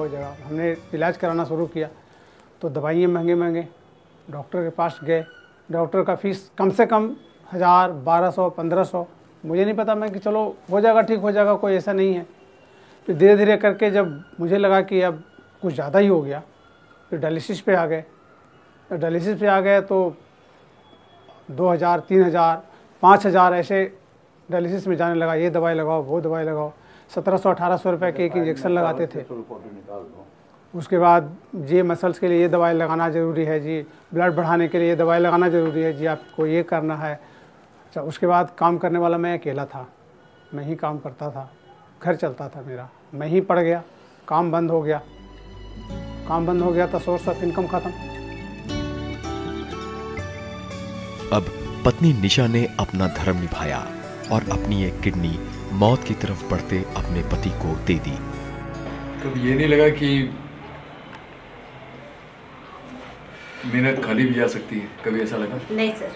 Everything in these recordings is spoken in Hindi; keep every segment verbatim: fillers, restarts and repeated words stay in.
वो जगह। हमने इलाज कराना शुरू किया तो दवाइयाँ महंगे महंगे, डॉक्टर के पास गए, डॉक्टर का फीस कम से कम हज़ार, बारह सौ, पंद्रह सौ। मुझे नहीं पता, मैं कि चलो हो जाएगा, ठीक हो जाएगा, कोई ऐसा नहीं है। फिर धीरे धीरे करके जब मुझे लगा कि अब कुछ ज़्यादा ही हो गया, फिर डायलिसिस पे आ गए। डायलिसिस पे आ गए तो दो हज़ार, तीन हज़ार, पाँच हज़ार ऐसे डायलिसिस में जाने लगा। ये दवाई लगाओ, वो दवाई लगाओ। सत्रह सौ अठारह सौ रुपये के एक इंजेक्शन लगाते थे। उसके बाद ये मसल्स के लिए ये दवाई लगाना ज़रूरी है जी, ब्लड बढ़ाने के लिए ये दवाई लगाना ज़रूरी है जी, आपको ये करना है। अच्छा, उसके बाद काम करने वाला मैं अकेला था, मैं ही काम करता था, घर चलता था मेरा। मैं ही पड़ गया, काम बंद हो गया। काम बंद हो गया तो सोर्स ऑफ इनकम ख़त्म। अब पत्नी निशा ने अपना धर्म निभाया और अपनी एक किडनी मौत की तरफ बढ़ते अपने पति को दे दी। कभी ये नहीं लगा कि मेहनत खाली भी जा सकती है? कभी ऐसा लगा? नहीं सर,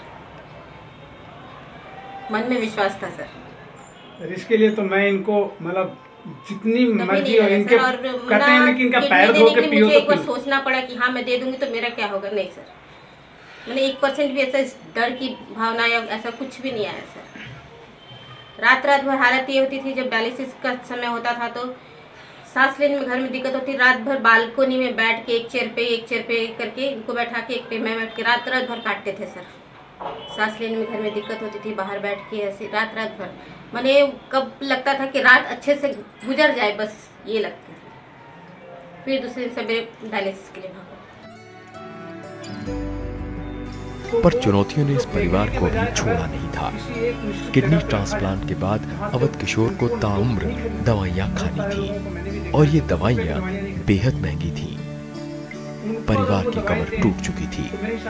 मन में विश्वास था सर। इसके लिए तो मैं इनको मतलब जितनी मर्जी और इनके और कहते हैं लेकिन इनका पैर धो के पियो मुझे तो एक बार सोचना पड़ा कि हाँ मैं दे दूंगी तो मेरा क्या होगा। नहीं सर, मैंने एक परसेंट भी ऐसा डर की भावना या ऐसा कुछ भी नहीं आया सर। रात रात भर हालत ये होती थी, जब डायलिसिस का समय होता था तो सांस लेने में घर में दिक्कत होती, रात भर बालकोनी में बैठ के एक चेयर पे एक चेयर पे करके इनको बैठा के एक पे मैं बैठ के रात रात भर काटते थे सर। सांस लेने में घर में दिक्कत होती थी, बाहर बैठ के ऐसे रात रात भर। मैंने कब लगता था कि रात अच्छे से गुजर जाए, बस ये लगता था। फिर दूसरे दिन सवेरे डायलिसिस के लिए भागा। पर चुनौतियों ने इस परिवार को अभी छोड़ा नहीं था। किडनी ट्रांसप्लांट के बाद अवध किशोर को ताउम्र दवाइयाँ खानी थी और ये दवाइयाँ बेहद महंगी थी। परिवार की कमर टूट चुकी थी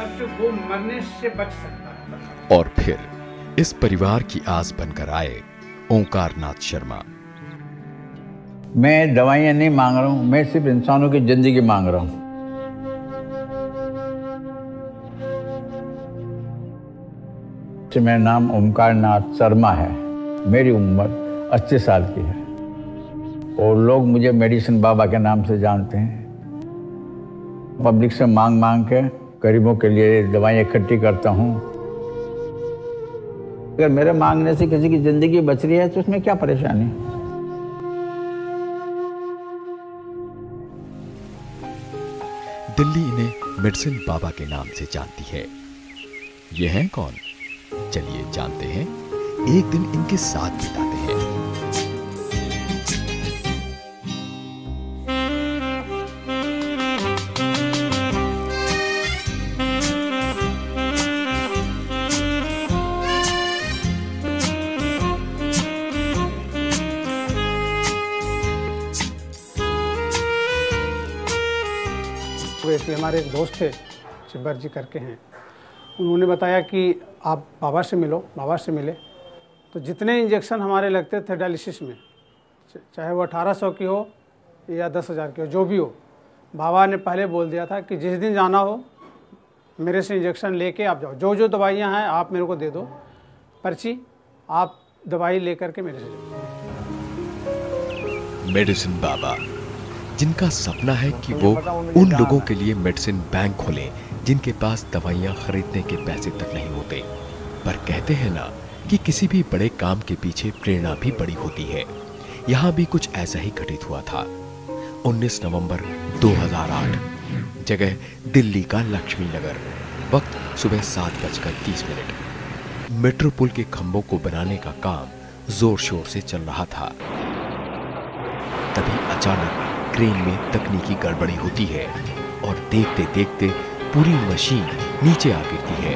और फिर इस परिवार की आस बनकर आए ओंकार नाथ शर्मा। मैं दवाइयाँ नहीं मांग रहा हूँ, मैं सिर्फ इंसानों की जिंदगी मांग रहा हूँ। मेरा नाम ओंकार नाथ शर्मा है, मेरी उम्र अस्सी साल की है और लोग मुझे मेडिसिन बाबा के नाम से जानते हैं। पब्लिक से मांग मांग के गरीबों के लिए दवाइयाँ इकट्ठी करता हूँ। अगर मेरे मांगने से किसी की जिंदगी बच रही है तो उसमें क्या परेशानी? दिल्ली इन्हें मेडिसिन बाबा के नाम से जानती है। ये हैं कौन? चलिए जानते हैं, एक दिन इनके साथ बिताते हैं। इसलिए हमारे एक दोस्त थे, चिब्बर जी करके हैं, उन्होंने बताया कि आप बाबा से मिलो। बाबा से मिले तो जितने इंजेक्शन हमारे लगते थे डायलिसिस में, चाहे वो अठारह सौ की हो या दस हज़ार की हो, जो भी हो, बाबा ने पहले बोल दिया था कि जिस दिन जाना हो मेरे से इंजेक्शन लेके आप जाओ, जो जो दवाइयाँ हैं आप मेरे को दे दो पर्ची, आप दवाई लेकर के मेरे से जाओ। मेडिसिन बाबा, जिनका सपना है कि वो उन लोगों के लिए मेडिसिन बैंक खोलें जिनके पास दवाइयाँ खरीदने के पैसे तक नहीं होते। पर कहते हैं ना कि किसी भी बड़े काम के पीछे प्रेरणा भी बड़ी होती है। यहाँ भी कुछ ऐसा ही घटित हुआ था। उन्नीस नवंबर दो हज़ार आठ, जगह दिल्ली का लक्ष्मी नगर, वक्त सुबह सात बजकर तीस मिनट। मेट्रो पुल के खंभों को बनाने का काम जोर शोर से चल रहा था। तभी अचानक क्रेन में तकनीकी गड़बड़ी होती है और देखते देखते पूरी मशीन नीचे आ गिरती है।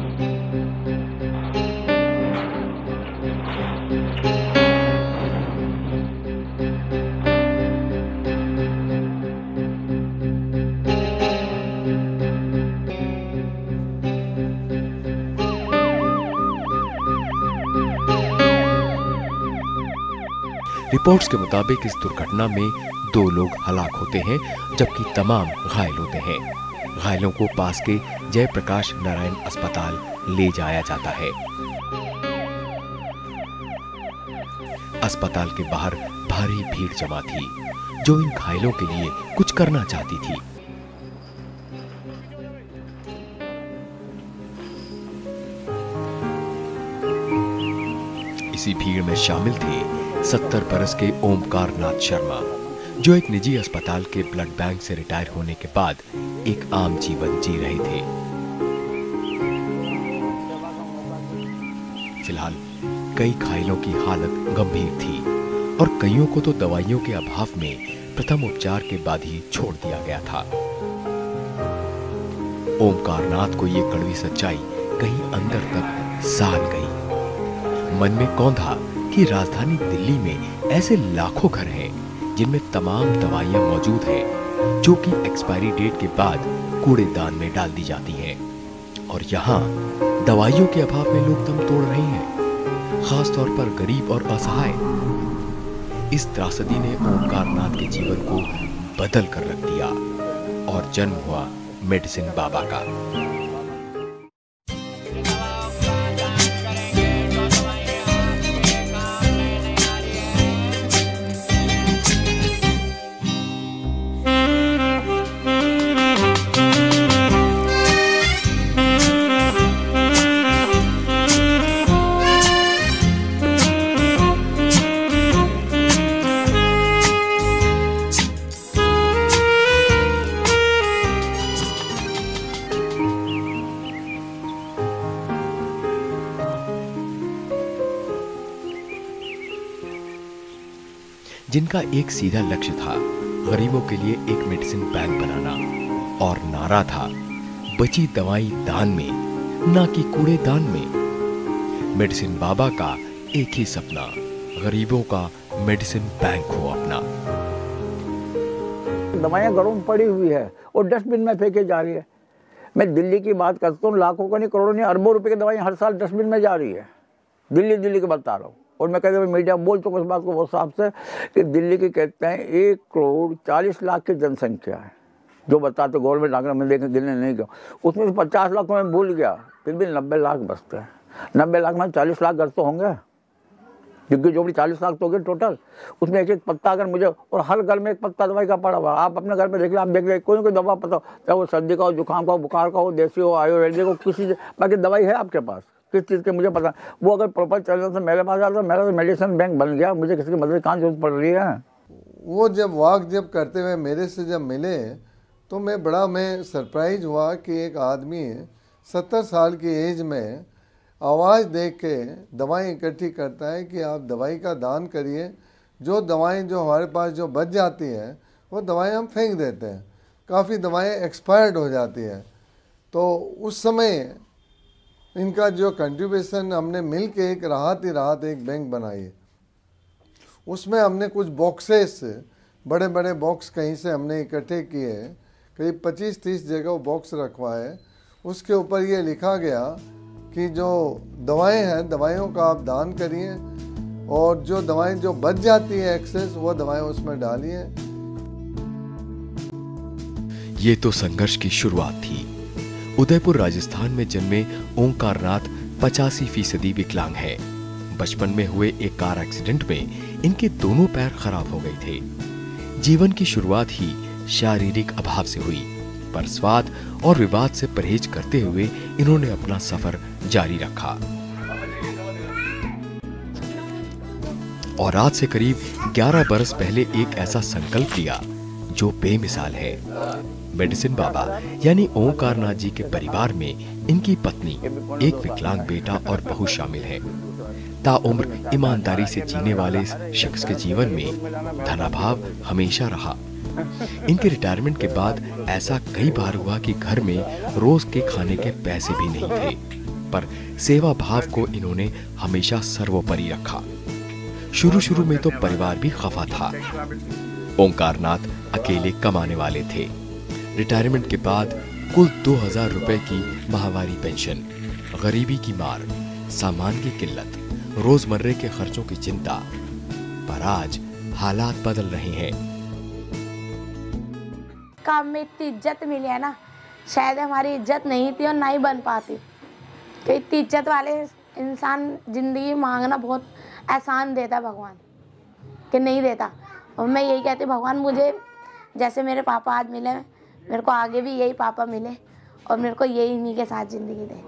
रिपोर्ट्स के मुताबिक इस दुर्घटना में दो लोग हलाक होते हैं जबकि तमाम घायल होते हैं। घायलों को पास के जयप्रकाश नारायण अस्पताल ले जाया जाता है। अस्पताल के बाहर भारी भीड़ जमा थी जो इन घायलों के लिए कुछ करना चाहती थी। इसी भीड़ में शामिल थे सत्तर बरस के ओमकार नाथ शर्मा, जो एक निजी अस्पताल के ब्लड बैंक से रिटायर होने के बाद एक आम जीवन जी रहे थे। फिलहाल कई घायलों की हालत गंभीर थी और कईयों को तो दवाइयों के अभाव में प्रथम उपचार के बाद ही छोड़ दिया गया था। ओमकार नाथ को ये कड़वी सच्चाई कहीं अंदर तक साल गई। मन में कौंधा कि राजधानी दिल्ली में ऐसे लाखों घर हैं जिनमें तमाम दवाइयां मौजूद हैं जो कि एक्सपायरी डेट के बाद कूड़ेदान में डाल दी जाती हैं, और यहाँ दवाइयों के अभाव में लोग दम तोड़ रहे हैं, खास तौर पर गरीब और असहाय। इस त्रासदी ने ओमकार नाथ के जीवन को बदल कर रख दिया और जन्म हुआ मेडिसिन बाबा का। जिनका एक सीधा लक्ष्य था गरीबों के लिए एक मेडिसिन बैंक बनाना, और नारा था बची दवाई दान में, ना कि कूड़ेदान में। मेडिसिन बाबा का एक ही सपना, गरीबों का मेडिसिन बैंक हो अपना। दवाइयाँ घरों में पड़ी हुई है और डस्टबिन में फेंके जा रही है। मैं दिल्ली की बात करता हूँ, लाखों का नहीं करोड़ों नहीं अरबों रुपए की दवाइयाँ हर साल डस्टबिन में जा रही है। दिल्ली दिल्ली की बता रहा हूँ, और मैं कहते हैं मीडिया बोल चुका इस बात को बहुत साफ से कि दिल्ली की कहते हैं एक करोड़ चालीस लाख की जनसंख्या है, जो बताते गवर्नमेंट आंकड़ा में देख गिनने नहीं गया, उसमें से पचास लाख में भूल गया, फिर भी नब्बे लाख बचते हैं। नब्बे लाख में चालीस लाख घर तो होंगे, क्योंकि जो भी चालीस लाख तो होंगे टोटल, उसमें एक एक पत्ता अगर मुझे, और हर घर में एक पत्ता दवाई का पड़ा हुआ। आप अपने घर में देख लो, आप देख ले कोई कोई दवा पता हो, चाहे वो सर्दी का हो, जुकाम का हो, बुखार का हो, देसी हो, आयुर्वेदिक हो, किसी बाकी दवाई है आपके पास किस चीज़ के मुझे पता। वो अगर प्रॉपर चल रहा था मेरे पास आता, मेरा तो मेडिसिन बैंक बन गया, मुझे किसी की मदद कहाँ जरूरत पड़ रही है। वो जब वॉक जब करते हुए मेरे से जब मिले तो मैं बड़ा मैं सरप्राइज हुआ कि एक आदमी सत्तर साल की एज में आवाज़ देख के दवाएं इकट्ठी करता है कि आप दवाई का दान करिए। जो दवाएं जो हमारे पास जो बच जाती हैं वो दवाएं हम फेंक देते हैं, काफ़ी दवाएं एक्सपायर्ड हो जाती हैं। तो उस समय इनका जो कंट्रीब्यूशन हमने मिल के एक राहत ही राहत एक बैंक बनाई। उसमें हमने कुछ बॉक्सेस, बड़े बड़े बॉक्स कहीं से हमने इकट्ठे किए, करीब पच्चीस तीस जगह वो बॉक्स रखवाए। उसके ऊपर ये लिखा गया कि जो दवाएं हैं दवाइयों का आप दान करिए, और जो दवाएं जो बच जाती है एक्सेस वो दवाएं उसमें डालिए। ये तो संघर्ष की शुरुआत थी। उदयपुर राजस्थान में जन्मे ओमकार नाथ पचासी फीसदी विकलांग है। बचपन में हुए एक कार एक्सीडेंट में इनके दोनों पैर खराब हो गए थे। जीवन की शुरुआत ही शारीरिक अभाव से हुई, पर स्वाद और विवाद से परहेज करते हुए इन्होंने अपना सफर जारी रखा। और आज से करीब ग्यारह बरस पहले एक ऐसा संकल्प लिया जो बेमिसाल है। मेडिसिन बाबा यानी ओमकार नाथ जी के परिवार में इनकी पत्नी, एक विकलांग बेटा और बहू शामिल है। ताउम्र ईमानदारी से जीने वाले इस शख्स के जीवन में धनाभाव हमेशा रहा। इनके रिटायरमेंट के बाद ऐसा कई बार हुआ कि घर में रोज के खाने के पैसे भी नहीं थे, पर सेवा भाव को इन्होंने हमेशा सर्वोपरि रखा। शुरू शुरू में तो परिवार भी खफा था। ओमकार नाथ अकेले कमाने वाले थे। रिटायरमेंट के बाद कुल दो हजार रुपए की माहवारी पेंशन, गरीबी की मार, सामान की किल्लत, रोजमर्रे के खर्चों की चिंता, पर आज हालात बदल रहे हैं। काम में इतनी इज्जत मिली है ना, शायद हमारी इज्जत नहीं थी और ना ही बन पाती। तो इतनी इज्जत वाले इंसान जिंदगी मांगना बहुत आसान देता भगवान। कि नहीं देता। और मैं यही कहती भगवान मुझे जैसे मेरे पापा आज मिले मेरे को आगे भी यही पापा मिले और मेरे को यही इन्हीं के साथ ज़िंदगी दे।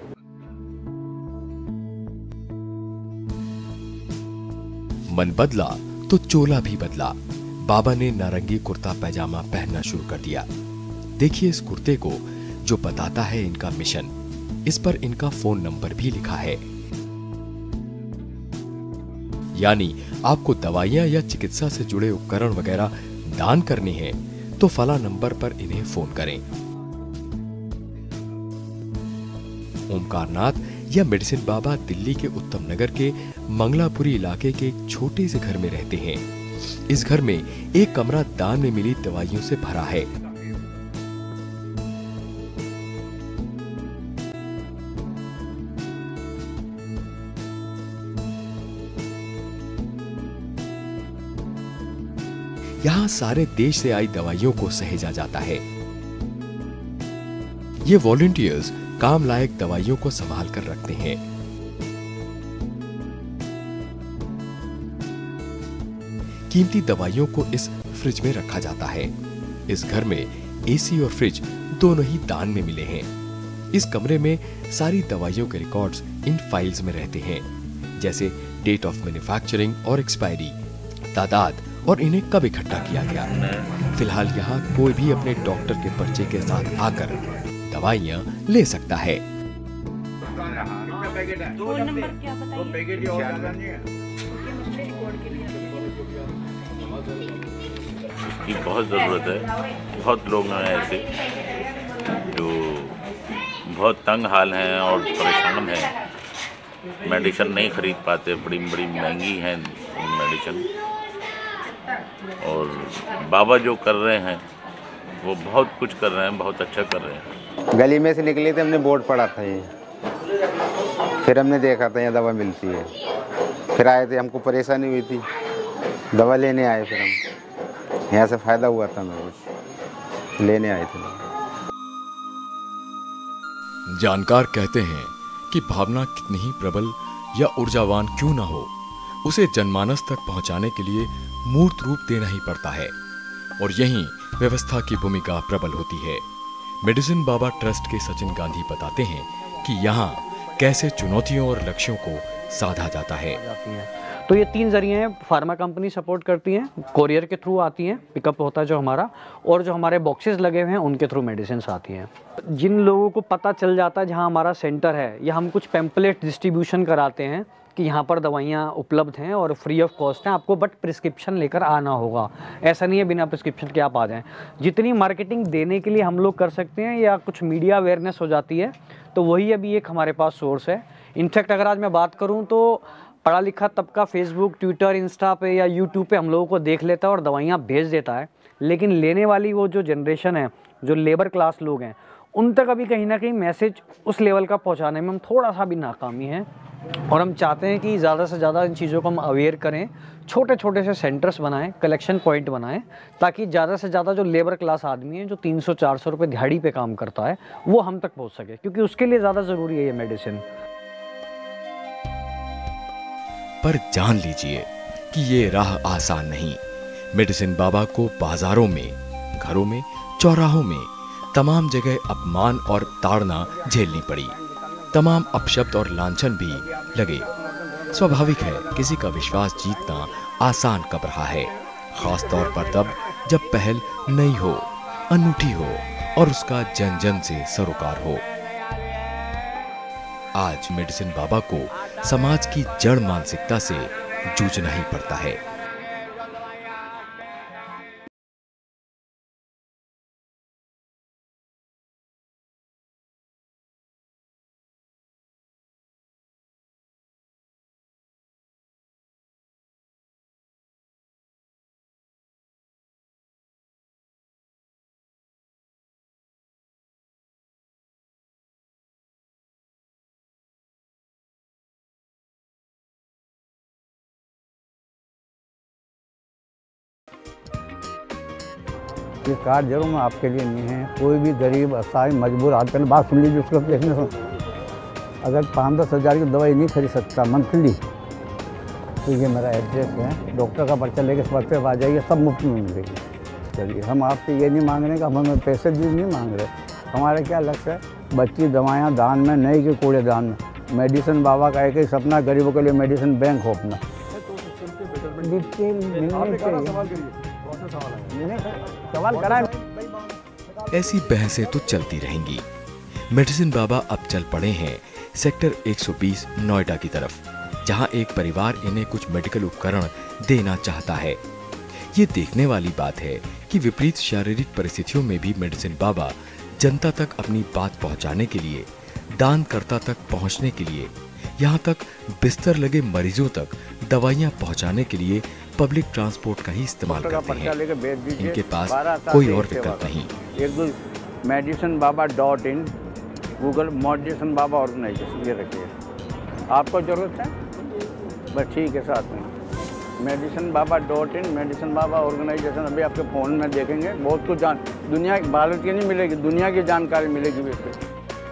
मन बदला तो चोला भी बदला। बाबा ने नारंगी कुर्ता पैजामा पहनना शुरू कर दिया। देखिए इस कुर्ते को जो बताता है इनका मिशन। इस पर इनका फोन नंबर भी लिखा है। यानी आपको दवाइयां या चिकित्सा से जुड़े उपकरण वगैरह दान करने हैं तो फला नंबर पर इन्हें फोन करें। ओमकारनाथ या मेडिसिन बाबा दिल्ली के उत्तम नगर के मंगलापुरी इलाके के एक छोटे से घर में रहते हैं। इस घर में एक कमरा दान में मिली दवाइयों से भरा है। यहां सारे देश से आई दवाइयों को सहेजा जाता है। ये वॉलंटियर्स काम लायक दवाइयों को संभाल कर रखते हैं। कीमती दवाइयों को इस फ्रिज में रखा जाता है। इस घर में एसी और फ्रिज दोनों ही दान में मिले हैं। इस कमरे में सारी दवाइयों के रिकॉर्ड्स इन फाइल्स में रहते हैं, जैसे डेट ऑफ मैन्युफैक्चरिंग और एक्सपायरी, तादाद और इन्हें कब इकट्ठा किया गया। फिलहाल यहाँ कोई भी अपने डॉक्टर के पर्चे के साथ आकर दवाइयाँ ले सकता है। फोन नंबर क्या बताइए? इसकी बहुत ज़रूरत है। बहुत लोग हैं ऐसे जो बहुत तंग हाल हैं और परेशान हैं, मेडिसिन नहीं खरीद पाते, बड़ी बड़ी महंगी हैं मेडिसिन। और बाबा जो कर रहे हैं वो बहुत कुछ कर रहे हैं, बहुत अच्छा कर रहे हैं। गली में से निकले थे, हमने बोर्ड पढ़ा था ये, फिर हमने देखा था यहाँ दवा मिलती है, फिर आए थे, हमको परेशानी हुई थी, दवा लेने आए, फिर हम यहाँ से फ़ायदा हुआ था, मेरे को लेने आए थे। जानकार कहते हैं कि भावना कितनी ही प्रबल या ऊर्जावान क्यों ना हो, उसे जनमानस तक पहुंचाने के लिए मूर्त रूप देना ही पड़ता है, और यहीं व्यवस्था की भूमिका प्रबल होती है। मेडिसिन बाबा ट्रस्ट के सचिन गांधी बताते हैं कि यहाँ कैसे चुनौतियों और लक्ष्यों को साधा जाता है। तो ये तीन जरिए हैं। फार्मा कंपनी सपोर्ट करती हैं, कोरियर के थ्रू आती हैं, पिकअप होता है जो हमारा, और जो हमारे बॉक्सेस लगे हुए हैं उनके थ्रू मेडिसिन आती हैं। जिन लोगों को पता चल जाता है जहाँ हमारा सेंटर है, या हम कुछ पैम्पलेट डिस्ट्रीब्यूशन कराते हैं कि यहाँ पर दवाइयाँ उपलब्ध हैं और फ्री ऑफ कॉस्ट हैं, आपको बट प्रिस्क्रिप्शन लेकर आना होगा। ऐसा नहीं है बिना प्रिस्क्रिप्शन के आप आ जाएं। जितनी मार्केटिंग देने के लिए हम लोग कर सकते हैं या कुछ मीडिया अवेयरनेस हो जाती है, तो वही अभी एक हमारे पास सोर्स है। इनफैक्ट अगर आज मैं बात करूँ तो पढ़ा लिखा तबका फेसबुक, ट्विटर, इंस्टा पे या यूट्यूब पे हम लोगों को देख लेता है और दवाइयाँ भेज देता है, लेकिन लेने वाली वो जो जनरेशन है, जो लेबर क्लास लोग हैं, उन तक अभी कहीं ना कहीं मैसेज उस लेवल का पहुंचाने में हम थोड़ा सा भी नाकामी हैं। और हम चाहते हैं कि ज़्यादा से ज़्यादा इन चीज़ों को हम अवेयर करें, छोटे छोटे से सेंटर्स बनाएं, कलेक्शन पॉइंट बनाएं, ताकि ज़्यादा से ज़्यादा जो लेबर क्लास आदमी है, जो तीन सौ चार सौ रुपये दिहाड़ी पे काम करता है, वो हम तक पहुंच सके, क्योंकि उसके लिए ज़्यादा ज़रूरी है ये मेडिसिन। पर जान लीजिए कि ये राह आसान नहीं। मेडिसिन बाबा को बाजारों में, घरों में, चौराहों में तमाम जगह अपमान और ताड़ना झेलनी पड़ी। तमाम अपशब्द और लांछन भी लगे। स्वाभाविक है, किसी का विश्वास जीतना आसान कब रहा है, खास तौर पर तब जब पहल नई हो, अनूठी हो और उसका जन जन से सरोकार हो। आज मेडिसिन बाबा को समाज की जड़ मानसिकता से जूझना ही पड़ता है। ये कार्ड जरूर मैं आपके लिए नहीं है। कोई भी गरीब, असहाय, मजबूर आदमी, पहले बात सुन लीजिए, उसको देखने सुन, अगर पाँच दस हज़ार की दवाई नहीं खरीद सकता मंथली, तो ये मेरा एड्रेस है, डॉक्टर का पर्चा लेके इस वक्त पे आ जाइए, सब मुफ्त में मिलेगी। चलिए, हम आपसे ये नहीं मांग रहे कि हम हमें पैसे भी नहीं मांग रहे। हमारा क्या लक्ष्य है, बच्ची दवाइयाँ दान में, नहीं कि कूड़ेदान में। मेडिसिन बाबा का एक ही सपना, गरीबों के लिए मेडिसिन बैंक हो अपना। सवाल कराएं। ऐसी बहसें तो चलती रहेंगी। मेडिसिन बाबा अब चल पड़े हैं सेक्टर एक सौ बीस नोएडा की तरफ, जहां एक परिवार इन्हें कुछ मेडिकल उपकरण देना चाहता है। ये देखने वाली बात है कि विपरीत शारीरिक परिस्थितियों में भी मेडिसिन बाबा जनता तक अपनी बात पहुंचाने के लिए, दानकर्ता तक पहुंचने के लिए, यहाँ तक बिस्तर लगे मरीजों तक दवाइयाँ पहुंचाने के लिए पब्लिक ट्रांसपोर्ट का ही इस्तेमाल करते हैं। इनके पास कोई और विकल्प नहीं। एक दो medicine Baba dot in Google medicine Baba organization ये रखिए, आपको जरूरत है बस ठीक है। साथ में medicine Baba dot in medicine Baba organization अभी आपके फ़ोन में देखेंगे, बहुत कुछ जान दुनिया भारत की नहीं मिलेगी, दुनिया की जानकारी मिलेगी इससे।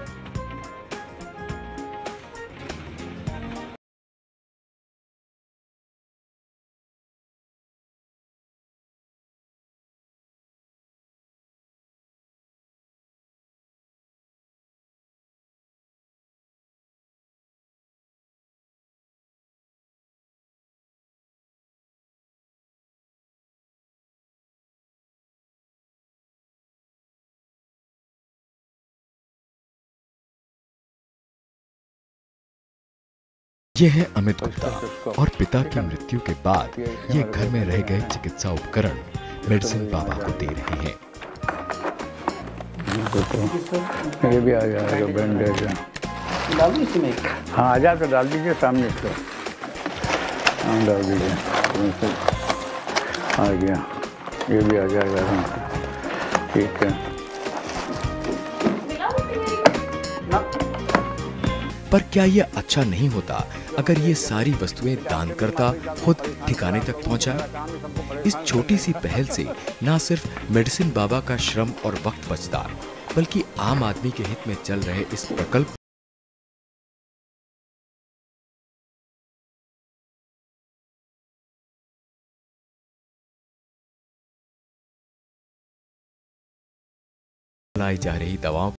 ये है अमित गुप्ता और पिता की मृत्यु के बाद ये घर में रह गए चिकित्सा उपकरण मेडिसिन बाबा को दे रहे हैं। ये भी आ जाएगा बैंडेज, हाँ आ जाए तो डाल दीजिए सामने इसको, हाँ डाल दीजिए, आ गया, ये भी आ जाएगा, ठीक है। पर क्या ये अच्छा नहीं होता अगर ये सारी वस्तुएं दानकर्ता खुद ठिकाने तक पहुंचाए? इस छोटी सी पहल से न सिर्फ मेडिसिन बाबा का श्रम और वक्त बचता, बल्कि आम आदमी के हित में चल रहे इस प्रकल्प लाई जा रही दवाओं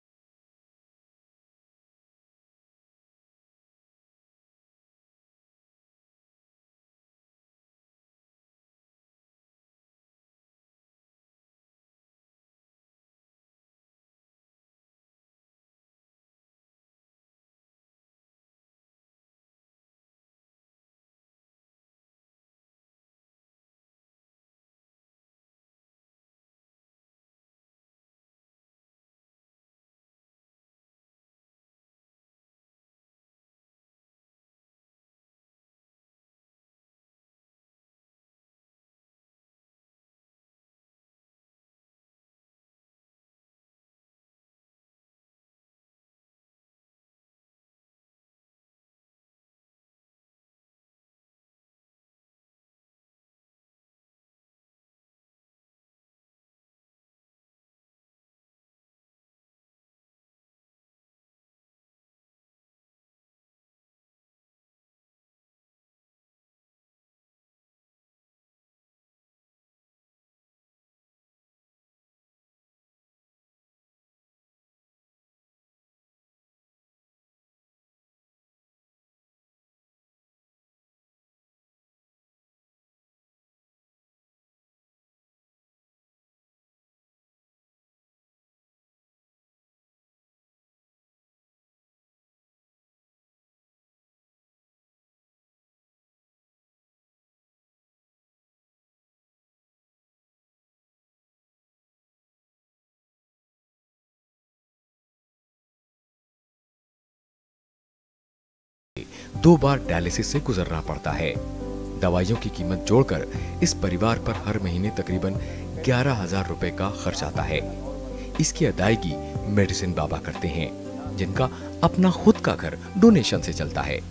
दो बार डायलिसिस से गुजरना पड़ता है। दवाइयों की कीमत जोड़कर इस परिवार पर हर महीने तकरीबन ग्यारह हजार रुपए का खर्च आता है। इसकी अदायगी मेडिसिन बाबा करते हैं, जिनका अपना खुद का घर डोनेशन से चलता है।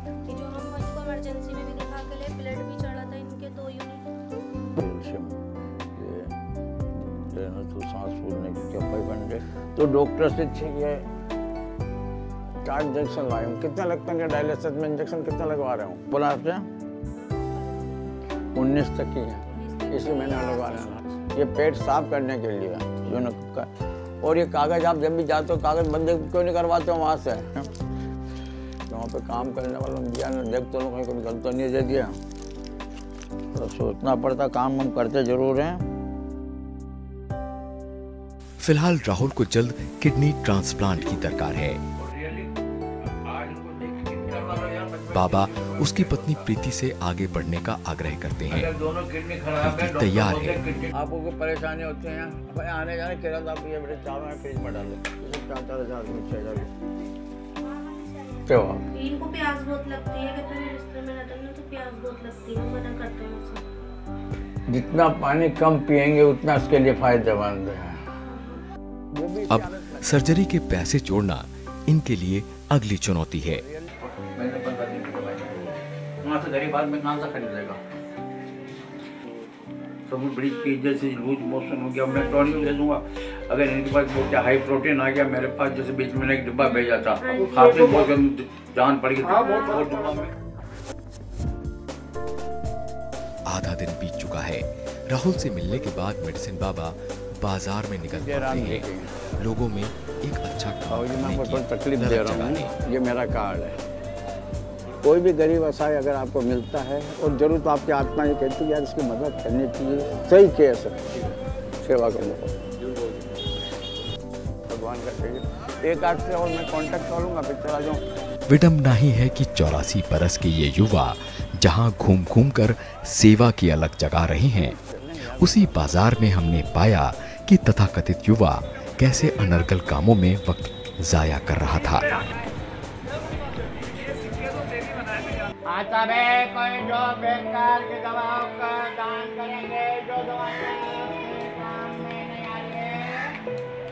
तो डॉक्टर से ठीक है, चार इंजेक्शन लाए हूँ। कितना लगता है डायलिसिस में? इंजेक्शन कितना लगवा रहे हूँ बोला आपसे? उन्नीस तक की है, इसी महीने लगवाना था। ये पेट साफ करने के लिए जो न का, और ये कागज़ आप जब भी जाते हो कागज़ बंदे क्यों नहीं करवाते हो वहाँ से? तो वहाँ पे काम करने वालों ने दिया ना, देख तो कहीं कोई गलत तो नहीं दे दिया। तो सोचना पड़ता, काम हम करते जरूर हैं। फिलहाल राहुल को जल्द किडनी ट्रांसप्लांट की दरकार है। बाबा उसकी पत्नी प्रीति से आगे बढ़ने का आग्रह करते हैं। प्रीति तैयार है। आपको कोई परेशानी होती है भाई, आने जाने किराया आप ये बड़े चारों में फ्रिज में डाल दो, चार चार हजार छह हजार क्या हुआ? इनको प्यास बहुत लगती है, कहते हैं रिश्ते में रहते हैं तो प्यास बहुत लगती है, मना करते हैं सब। जितना पानी कम पिएंगे उतना इसके लिए फायदेमंद है। अब सर्जरी के पैसे जोड़ना इनके लिए अगली चुनौती है। वहाँ से गरीब आदमी कहाँ से खरीदेगा? सब बड़ी चीज जैसे लूज मोशन हो गया, मैं टॉनिक दे दूंगा। अगर इनके पास बहुत हाई प्रोटीन आ गया, मेरे पास जैसे बीच में एक डिब्बा भेजा था, खाते बहुत जान पड़ गई। आधा दिन बीत चुका है। राहुल से मिलने के बाद मेडिसिन बाबा बाजार में निकल पड़ते हैं। लोगों में एक अच्छा काम करने की तकलीफ दे रहा हूँ। ये मेरा कार्ड है। कोई भी गरीब असहाय अगर आपको मिलता है, और जरूर तो आपकी आत्मा ये कहती है यार इसकी मदद करनी चाहिए, सही केस है, सेवा करने को भगवान का चाहिए। एक आठ से और मैं कांटेक्ट कर लूँगा, फिर चला जाऊँ। विडम्बना ही है कि चौरासी बरस के ये युवा जहां घूम घूम कर सेवा की अलग जगा रहे हैं, उसी बाजार में हमने पाया कि तथाकथित युवा कैसे अनर्गल कामों में वक्त जाया कर रहा था। आता है कोई जो बेकार की दवाओं का दान करेंगे, जो दवाइयां काम में नहीं आएंगे।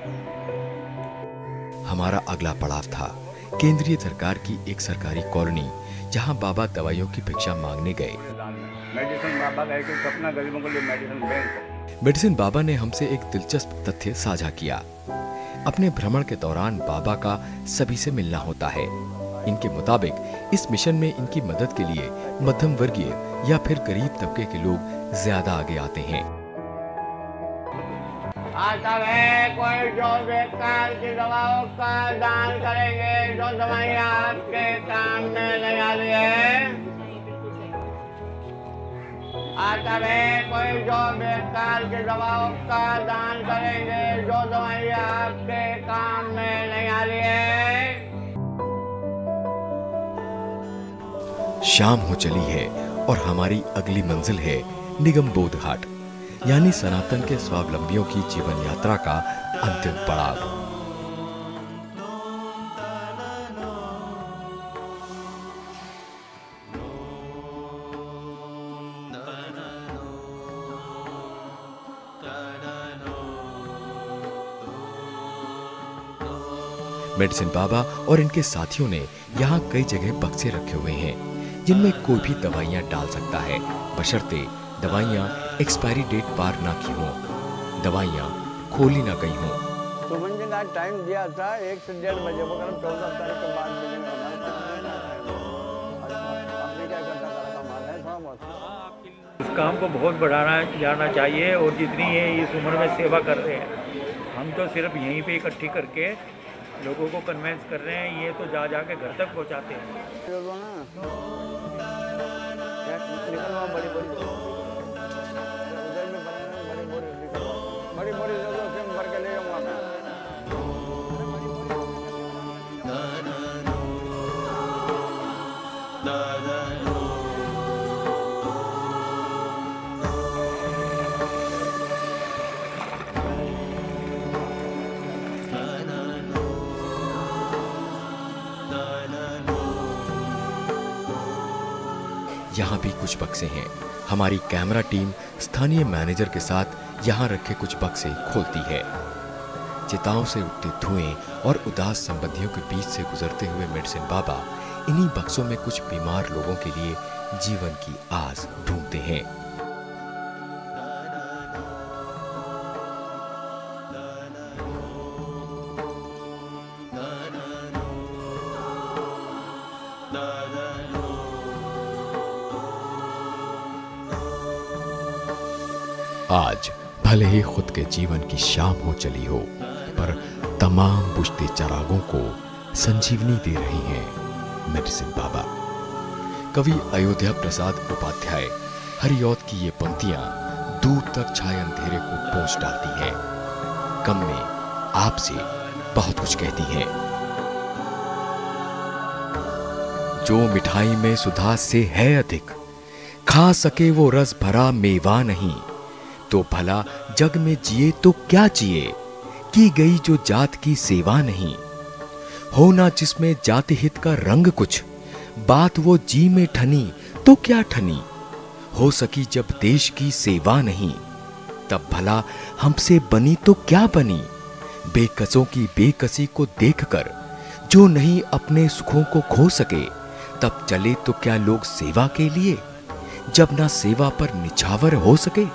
हमारा अगला पड़ाव था केंद्रीय सरकार की एक सरकारी कॉलोनी, जहां बाबा दवाइयों की भिक्षा मांगने गए। मेडिसिन बाबा का एक सपना गरीबों के लिए मेडिसिन बैंक। मेडिसिन बाबा ने हमसे एक दिलचस्प तथ्य साझा किया। अपने भ्रमण के दौरान बाबा का सभी से मिलना होता है। इनके मुताबिक इस मिशन में इनकी मदद के लिए मध्यम वर्गीय या फिर गरीब तबके के लोग ज्यादा आगे आते हैं। आता है कोई जो बेकार की दवाओं का दान करेंगे, जो दवाइयां आपके काम में नहीं आ रही है। आता है कोई जो बेकार की दवाओं का दान करेंगे, जो दवाइयां आपके काम में नहीं आ रही है। शाम हो चली है और हमारी अगली मंजिल है निगम बोध घाट, यानी सनातन के स्वावलंबियों की जीवन यात्रा का अंतिम पड़ाव। मेडिसिन बाबा और इनके साथियों ने यहाँ कई जगह बक्से रखे हुए हैं, जिनमें कोई भी दवाइयाँ डाल सकता है, बशर्ते दवाइयाँ एक्सपायरी डेट पार ना की हों, दवाइयाँ खोली ना गई हों। तो मुझे आज टाइम दिया था एक से डेढ़ बजे, वो करीब चौदह तारीख के बाद मिलेंगे हमारे पास। आपने क्या करता था कमाल है थोड़ा बहुत। इस काम को बहुत बढ़ाना जाना चाहिए, और जितनी ये इस उम्र में सेवा कर रहे हैं, हम तो सिर्फ यहीं पे इकट्ठी करके लोगों को कन्वेंस कर रहे हैं, ये तो जा जा के घर तक पहुंचाते हैं। बड़ी बड़ी उधर में बड़ी बड़ी बड़ी बड़ी जगह से भर के ले जाऊंगा मैं। यहाँ भी कुछ बक्से हैं। हमारी कैमरा टीम स्थानीय मैनेजर के साथ यहाँ रखे कुछ बक्से खोलती है। चिताओं से उठते धुएं और उदास संबंधियों के बीच से गुजरते हुए मेडिसिन बाबा इन्हीं बक्सों में कुछ बीमार लोगों के लिए जीवन की आस ढूंढते हैं। आज भले ही खुद के जीवन की शाम हो चली हो, पर तमाम बुझते चिरागों को संजीवनी दे रही हैं मेडिसिन बाबा। कवि अयोध्या प्रसाद उपाध्याय हरिऔध की ये पंक्तियां दूर तक छाए अंधेरे को पोंछ डालती हैं, कम में आपसे बहुत कुछ कहती हैं। जो मिठाई में सुधा से है अधिक, खा सके वो रस भरा मेवा नहीं, तो भला जग में जिए तो क्या जिए, की गई जो जात की सेवा नहीं। हो ना जिसमें जाति हित का रंग कुछ, बात वो जी में ठनी तो क्या ठनी। हो सकी जब देश की सेवा नहीं, तब भला हमसे बनी तो क्या बनी। बेकसों की बेकसी को देखकर जो नहीं अपने सुखों को खो सके, तब चले तो क्या लोग सेवा के लिए, जब ना सेवा पर निछावर हो सके।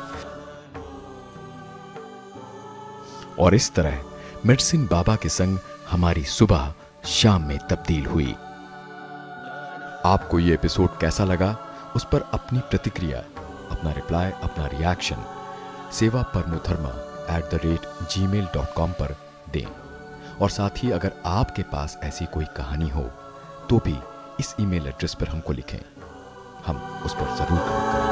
और इस तरह मेडिसिन बाबा के संग हमारी सुबह शाम में तब्दील हुई। आपको ये एपिसोड कैसा लगा, उस पर अपनी प्रतिक्रिया, अपना रिप्लाई, अपना reaction Seva Paramodharma at the rate Gmail dot com पर दें। और साथ ही अगर आपके पास ऐसी कोई कहानी हो तो भी इस ईमेल एड्रेस पर हमको लिखें, हम उस पर जरूर काम करेंगे।